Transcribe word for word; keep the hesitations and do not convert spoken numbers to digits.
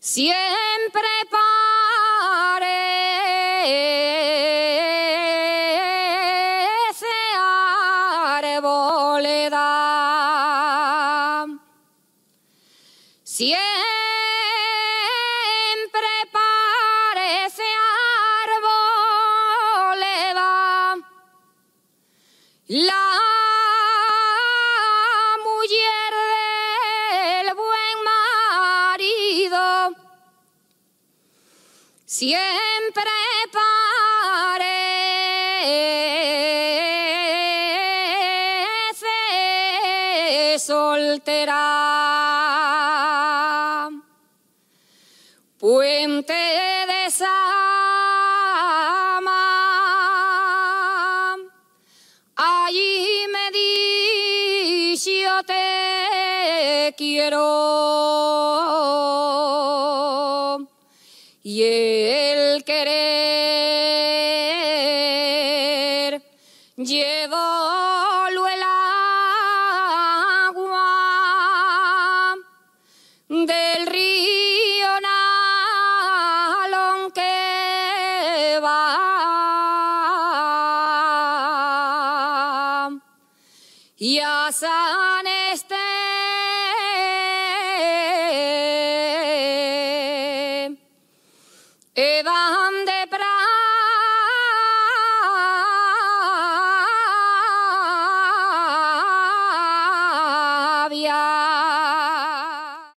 siempre parece arboleda, siempre parece arboleda, la mujer del buen marido, siempre parece soltera. Puente de Sama, allí me dice yo te quiero, y el querer llevólo el agua del río Nalón que va, y a San Esteban